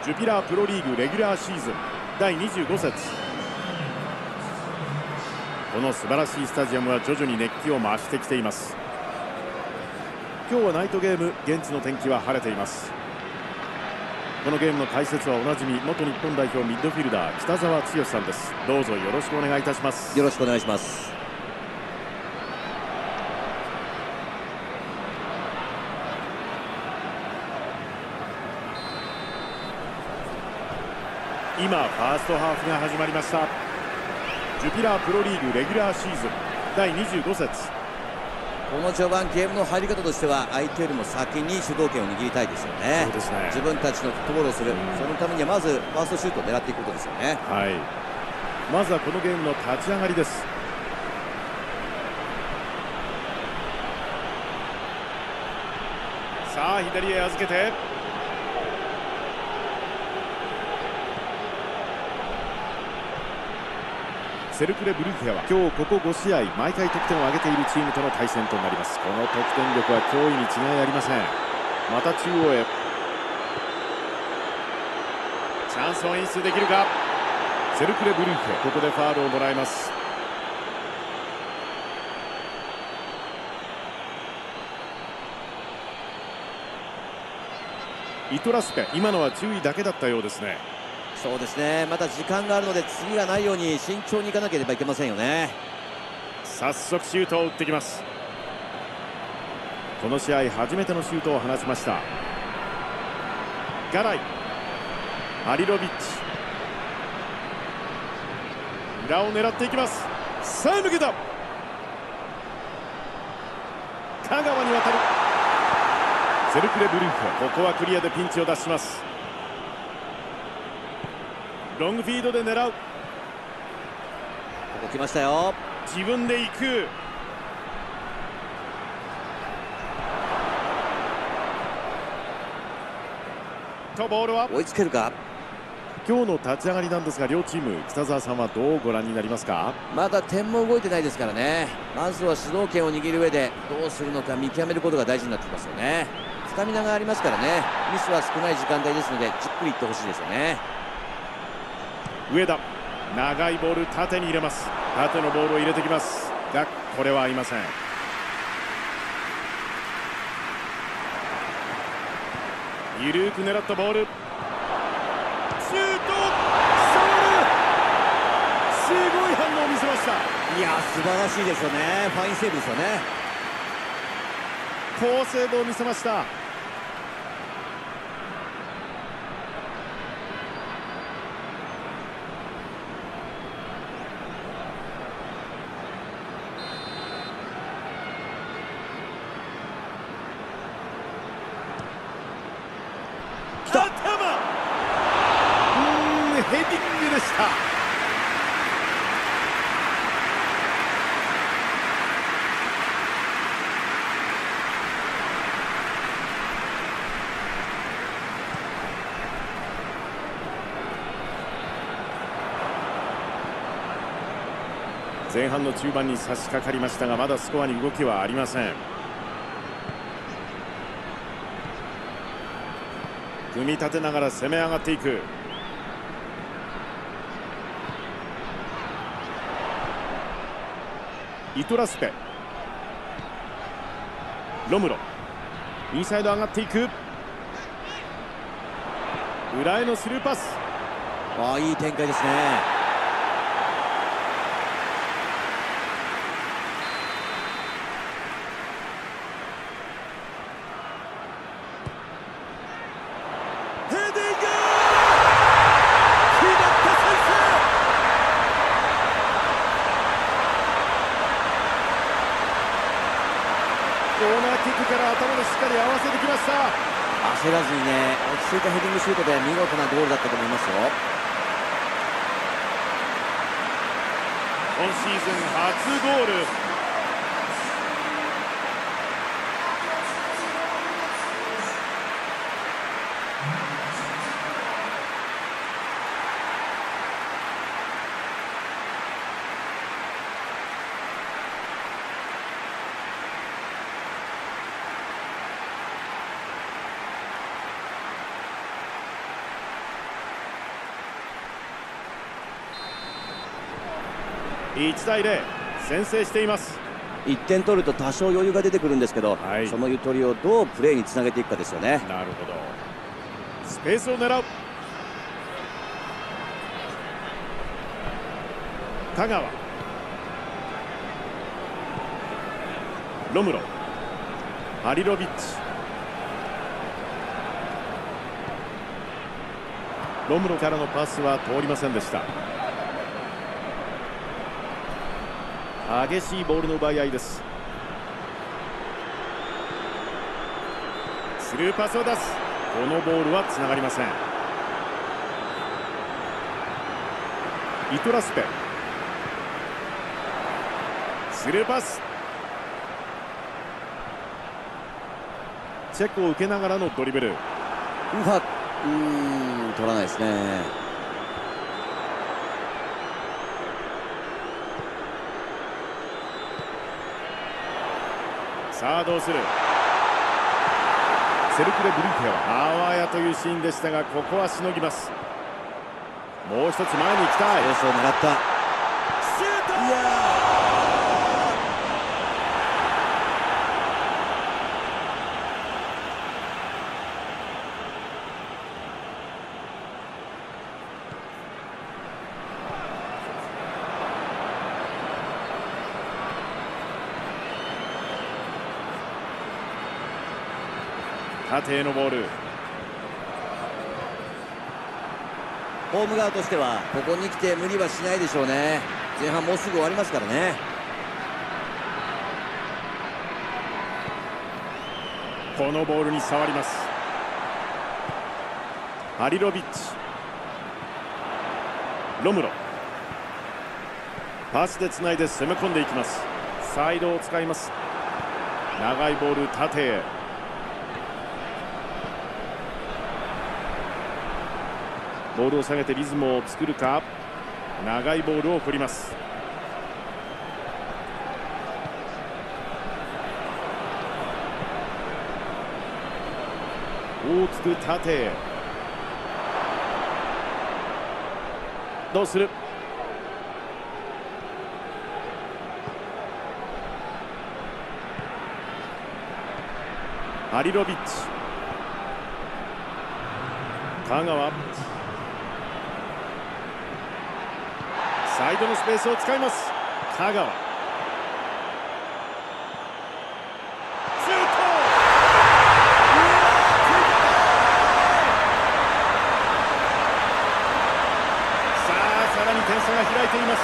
ジュピラープロリーグレギュラーシーズン第25節。この素晴らしいスタジアムは徐々に熱気を増してきています。今日はナイトゲーム、現地の天気は晴れています。このゲームの解説はおなじみ元日本代表ミッドフィルダー北澤剛さんです。どうぞよろしくお願いいたします。 よろしくお願いします。 今ファーストハーフが始まりました。ジュピラープロリーグレギュラーシーズン第25節。 この序盤ゲームの入り方としては相手よりも先に主導権を握りたいですよね。 そうですね。 自分たちのフットボールをする、そのためにはまずファーストシュートを狙っていくことですよね。 はい、まずはこのゲームの立ち上がりです。さあ左へ預けて、セルクレ・ブルーケアは今日ここ5試合毎回得点を挙げているチームとの対戦となります。この得点力は驚異に違いありません。また中央へチャンスを演出できるか。セルクレ・ブルーケ、ここでファウルをもらいます。イトラスペ、今のは注意だけだったようですね。 そうですね、まだ時間があるので次がないように慎重にいかなければいけませんよね。 早速シュートを打ってきます。この試合初めてのシュートを放ちました。ガライ、ハリロビッチ、裏を狙っていきます。さあ抜けた。香川に渡る。セルクレ・ブルーフ、ここはクリアでピンチを脱します。ロングフィードで狙う。ここ来ましたよ。 自分で行く。とボールは追いつけるか。 今日の立ち上がりなんですが、両チーム北澤さんはどうご覧になりますか。 まだ点も動いてないですからね。まずは主導権を握る上でどうするのか見極めることが大事になってきますよね。スタミナがありますからね。ミスは少ない時間帯ですのでじっくりいってほしいですよね。 上田、長いボール縦に入れます。縦のボールを入れてきますが、これは合いません。緩く狙ったボール、シュート、触る。すごい反応を見せました。 いや素晴らしいですよね。ファインセーブですよね。 好セーブを見せました。ヘディングでした。前半の中盤に差し掛かりましたが、まだスコアに動きはありません。組み立てながら攻め上がっていく。イトラスペ、ロムロ、インサイド上がっていく。裏へのスルーパス。 いい展開ですね。 コーナーキックから頭でしっかり合わせてきました。 焦らずにね、落ち着いたヘディングシュートで見事なゴールだったと思いますよ。 今シーズン初ゴール。 1対0、先制しています。 1点取ると多少余裕が出てくるんですけど、 はい、 そのゆとりをどうプレーにつなげていくかですよね。 なるほど。スペースを狙う香川、ロムロ、ハリロビッチ、ロムロからのパスは通りませんでした。激しいボールの奪い合いです。スルーパスを出す。このボールはつながりません。イトラスペ、スルーパス、チェックを受けながらのドリブル。 取らないですね。 さあどうする。セルクレ・ブリーテはあわやというシーンでしたが、ここはしのぎます。もう一つ前に行きたい。 スペースを狙った。 シュート。縦へのボール。 ホーム側としてはここに来て無理はしないでしょうね。前半もうすぐ終わりますからね。 このボールに触ります。ハリロビッチ、ロムロ、パスでつないで攻め込んでいきます。サイドを使います。長いボール縦へ。ボールを下げてリズムを作るか。長いボールを振ります。大きく縦へ。どうする。ハリロビッチ、香川、サイドのスペースを使います。香川、シュート。さあさらに点差が開いています。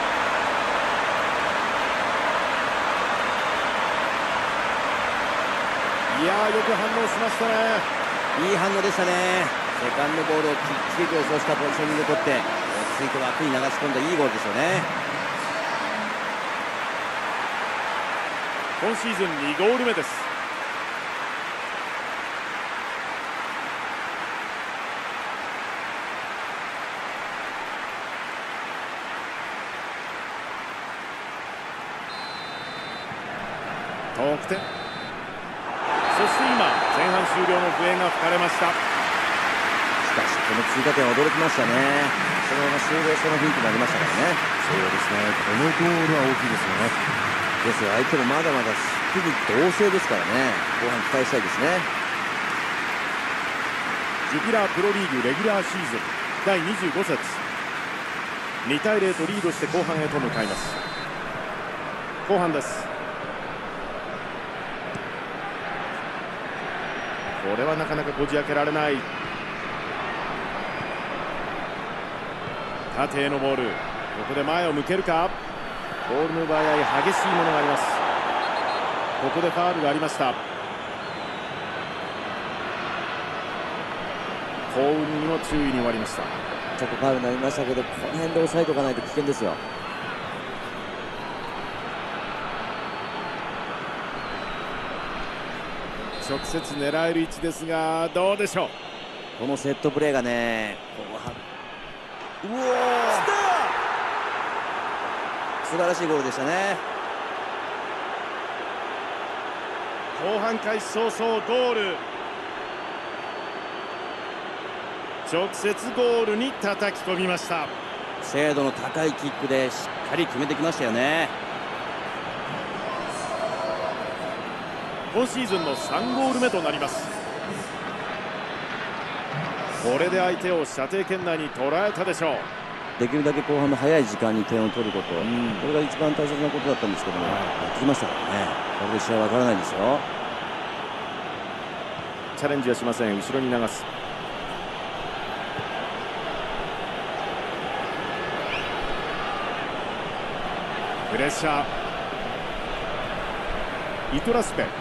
いやー、よく反応しましたね。 いい反応でしたね。セカンドボールをきっちりとそうしたポジショニングを取って落ち着いて枠に流し込んだいいゴールですよね。 今シーズン2ゴール目です。得点。そして今前半終了の笛が吹かれました。 しかしこの追加点は驚きましたね。そのまま終了その雰囲気になりましたからね。 そうですね、このゴールは大きいですよね。 ですが相手もまだまだすぐ同性ですからね。後半期待したいですね。 ジュピラープロリーグレギュラーシーズン第25節、2対0とリードして後半へと向かいます。後半です。これはなかなかこじ開けられない。縦へのボール、ここで前を向けるか。ボールの奪い合い激しいものがあります。ここでファウルがありました。幸運にも注意に終わりました。 ちょっとファウルになりましたけど、この辺で抑えておかないと危険ですよ。 直接狙える位置ですが、どうでしょう。 このセットプレーがね、うおー、素晴らしいゴールでしたね。 後半開始早々ゴール。直接ゴールに叩き込みました。 精度の高いキックでしっかり決めてきましたよね。 今シーズンの3ゴール目となります。これで相手を射程圏内に捉えたでしょう。 できるだけ後半の早い時間に点を取ること、これが一番大切なことだったんですけども、やってきましたからね。これで試合は分からないですよ。 チャレンジはしません。後ろに流す。プレッシャー。イトラスペ、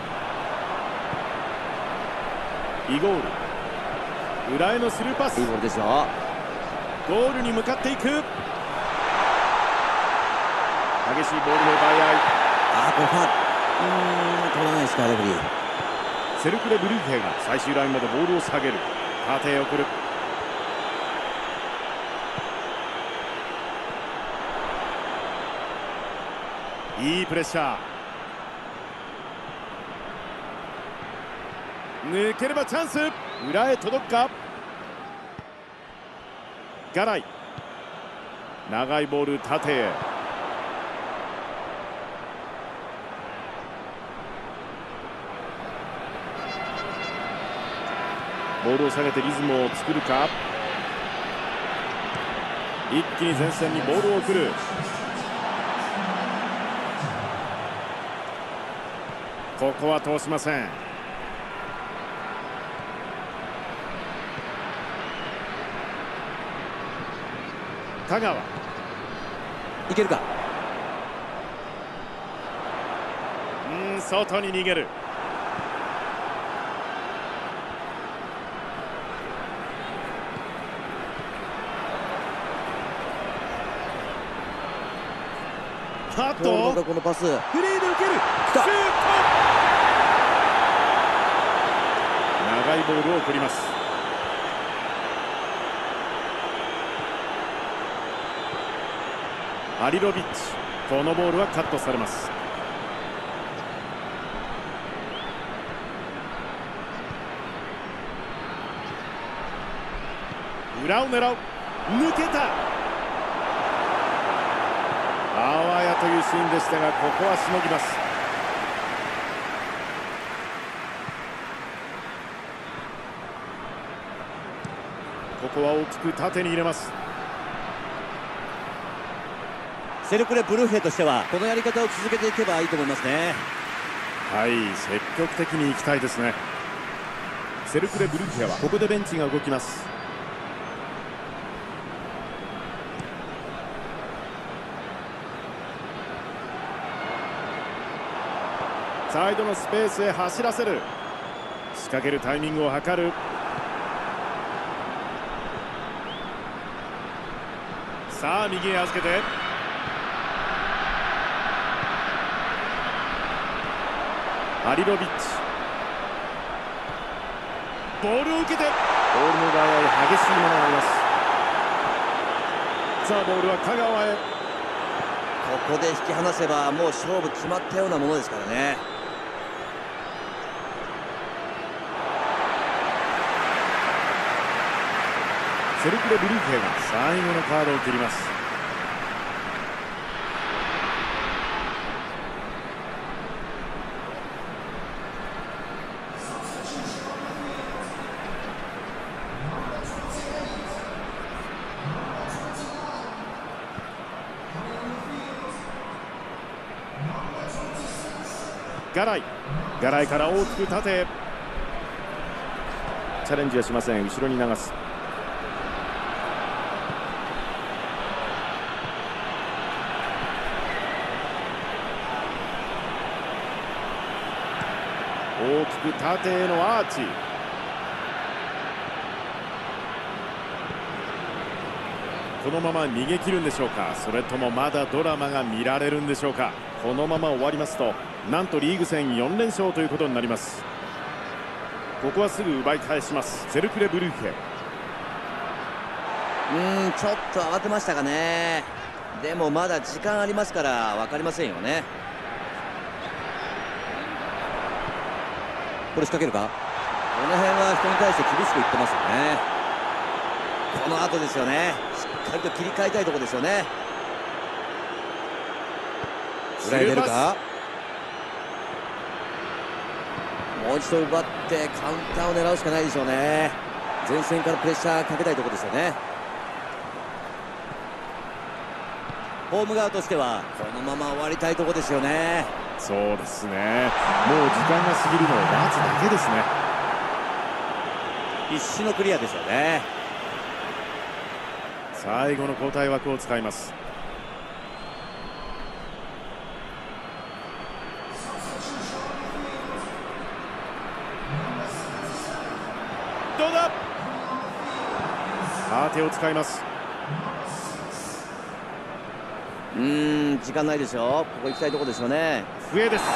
イゴール、裏へのスルーパス。 いいボールですよ。 ゴールに向かっていく。激しいボールの奪い合い。 これファウル、取らないですか、レフェリー。 セルクレ・ブルーヘが最終ラインまでボールを下げる。縦へ送る。いいプレッシャー。抜ければチャンス。裏へ届くか。ガライ、長いボール縦へ。ボールを下げてリズムを作るか。一気に前線にボールを送る。ここは通しません。香川、 いけるか。 外に逃げる。あっとこのパス、 フリーで受ける。シュート。長いボールを送ります。ハリロビッチ、このボールはカットされます。裏を狙う。抜けた。あわやというシーンでしたが、ここはしのぎます。ここは大きく縦に入れます。 セルクレ・ブルーヘとしてはこのやり方を続けていけばいいと思いますね。 はい、積極的に行きたいですね。セルクレ・ブルーヘはここでベンチが動きます。サイドのスペースへ走らせる。仕掛けるタイミングを図る。さあ右へ預けて、ハリロビッチ、ボールを受けて、ボールの奪い合い激しいものがあります。さあボールは香川へ。 ここで引き離せばもう勝負決まったようなものですからね。 セルクレ・ブルーヘが最後のカードを切ります。ガライ、ガライから大きく縦へ。チャレンジはしません。後ろに流す。大きく縦へのアーチ。このまま逃げ切るんでしょうか、それともまだドラマが見られるんでしょうか。このまま終わりますとなんとリーグ戦4連勝ということになります。ここはすぐ奪い返します。セルクレ・ブルーヘ。 ちょっと慌てましたかね。でもまだ時間ありますから分かりませんよね。これ仕掛けるか。この辺は人に対して厳しく言ってますよね。この後ですよね。しっかりと切り替えたいところですよね。裏へ出るか。もう一度奪ってカウンターを狙うしかないでしょうね。前線からプレッシャーかけたいところですよね。ホーム側としてはこのまま終わりたいところですよね。 そうですね、もう時間が過ぎるのを待つだけですね。 必死のクリアですよね。 最後の交代枠を使います。どうだ。さあ手を使います。 時間ないですよ。ここ行きたいところですよね。 笛です。2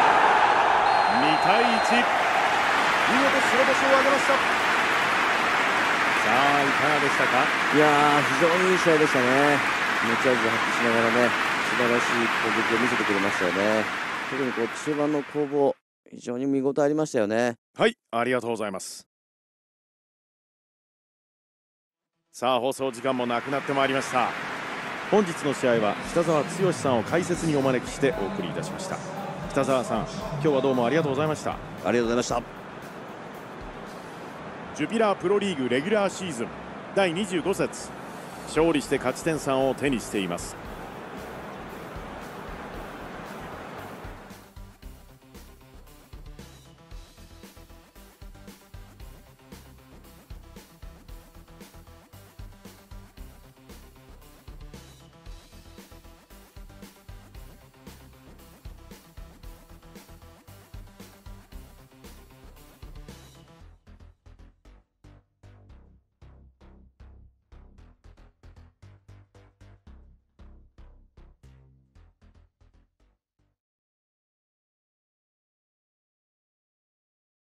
対1、見事白星を挙げました。さあいかがでしたか。 いやー、非常にいい試合でしたね。持ち味を発揮しながらね、素晴らしい攻撃を見せてくれましたよね。特にこう中盤の攻防、非常に見応えありましたよね。 はい、ありがとうございます。さあ放送時間もなくなってまいりました。本日の試合は北澤剛さんを解説にお招きしてお送りいたしました。北澤さん、今日はどうもありがとうございました。 ありがとうございました。 ジュピラープロリーグレギュラーシーズン第25節、勝利して勝ち点3を手にしています。